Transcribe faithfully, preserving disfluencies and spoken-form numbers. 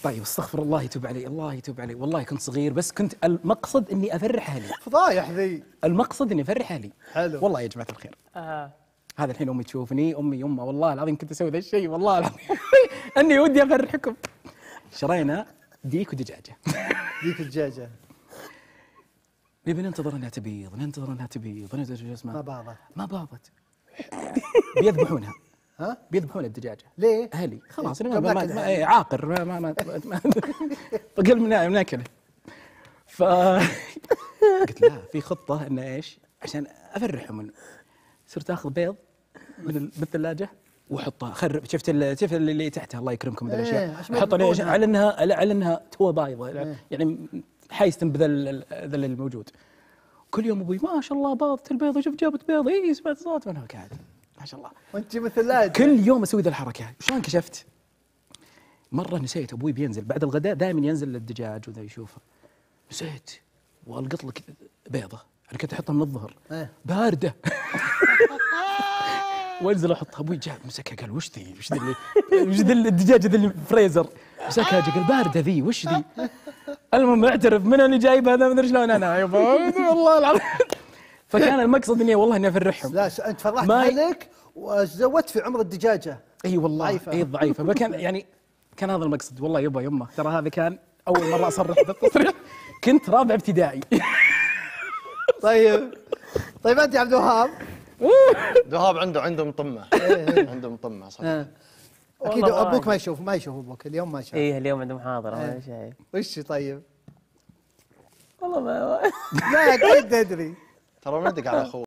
طيب استغفر الله يتوب علي، الله يتوب علي، والله كنت صغير بس كنت المقصد اني افرح اهلي. فضايح ذي. المقصد اني افرح اهلي. حلو. والله يا جماعه الخير. آه. هذا الحين امي تشوفني، امي يمه والله العظيم كنت اسوي ذا الشيء، والله العظيم اني ودي افرحكم. شرينا ديك ودجاجه. ديك الدجاجه. نبي ننتظر انها تبيض، ننتظر انها تبيض، ننتظر شو اسمه. ما باضت. ما باضت. بيذبحونها. ها؟ بيذبحون الدجاجه. ليه؟ اهلي خلاص إيه؟ ما ما ما ما إيه عاقر ما ما ما, ما فقل من ناكله. ف قلت لا في خطه انه ايش عشان افرحهم منه. صرت اخذ بيض من الثلاجه واحطها اخرب. شفت شفت اللي تحتها الله يكرمكم ذا الاشياء احط على انها على انها تو بايضه يعني حيستم بذل ذل الموجود. كل يوم ابوي ما شاء الله باضت البيضه، شوف جابت بيض، اي سمعت صوت منها قاعد ما شاء الله. وانت مثل كل يوم اسوي ذا الحركه. شلون كشفت؟ مره نسيت، ابوي بينزل بعد الغداء دائما ينزل للدجاج وذا يشوفه. نسيت والقط لك بيضه انا كنت احطها من الظهر بارده. وانزل احطها. ابوي جاء مسكها قال وش ذي؟ وش ذي وش ذي الدجاجه ذي فريزر؟ مسكها قال بارده ذي وش ذي؟ المهم اعترف من اللي جايب هذا ما ادري شلون انا يابا والله العظيم. فكان المقصد اني والله اني افرحهم. لا انت فرحت اهلك وزودت في عمر الدجاجه. اي والله ضعيفه اي ضعيفه. فكان يعني كان هذا المقصد. والله يبا يمه ترى هذا كان اول مره اصرح بالتصريح. كنت رابع ابتدائي. طيب طيب انت يا عبد الوهاب. عبد الوهاب عنده عنده مطمع. عنده مطمع صح. اكيد ابوك ما يشوف ما يشوف ابوك اليوم ما شاف. ايه اليوم عنده محاضره ما شايف. وش طيب؟ والله ما لا اكيد تدري. ترى ندق على اخوه.